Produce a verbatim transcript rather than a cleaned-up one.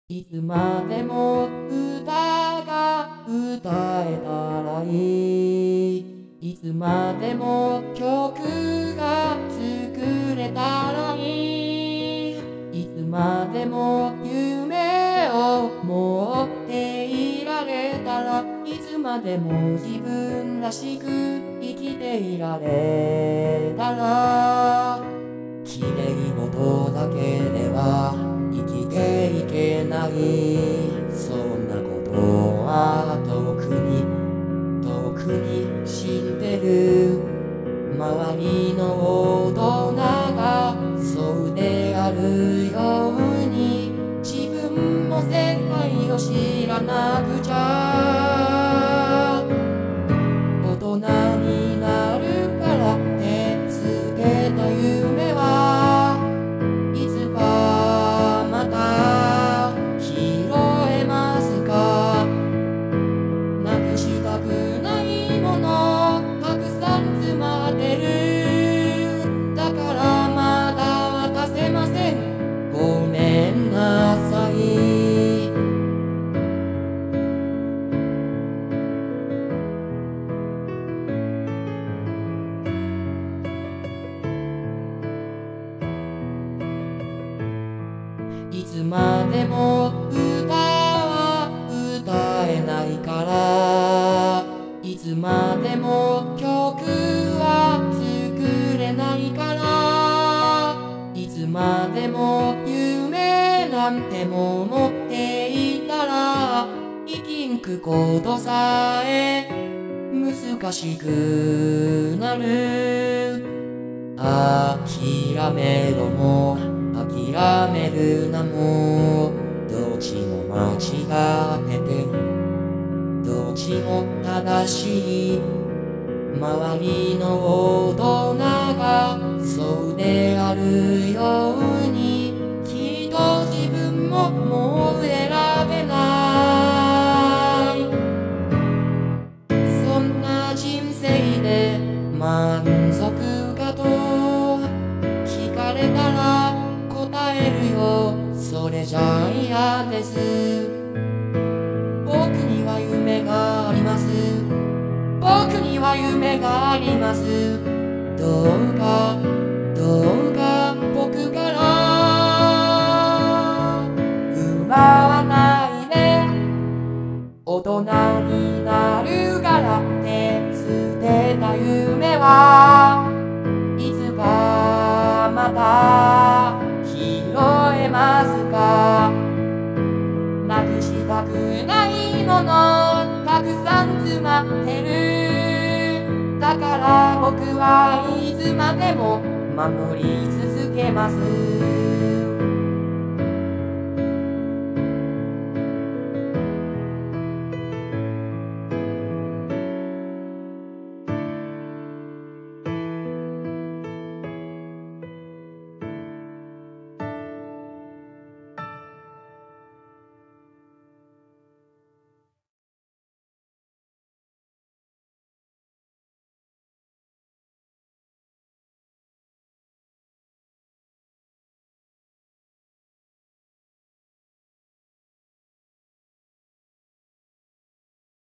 いつまでも歌が歌えたらいい。いつまでも曲が作れたらいい。いつまでも夢を持っていられたら、いつまでも自分らしく生きていられたら、綺麗事だけでは生きていけない。そんなことは遠くに遠くに知ってる。周りの大人がそうであるように、自分も世界を知らなくちゃ。大人になるから手つけた夢はいつかまた拾えますか。なくしたくないものたくさん詰まってる。だからまだ渡せません。ごめんなさい。いつまでも歌は歌えないから、いつまでも曲は作れないから、いつまでも夢なんても持っていたら、生きんくことさえ難しくなる。諦めろも諦めるなも、どっちも間違っててどっちも正しい。周りの大人がそうであるように、きっと自分ももう選べない。そんな人生で満足かと聞かれたら答えるよ、それじゃ嫌です。僕には夢があります。僕には夢があります。どうかどうか僕から奪わないで。大人になるからって捨てた夢はいつかまた拾えますか。なくしたくないものたくさん詰まってる。だから僕はいつまでも守り続けます。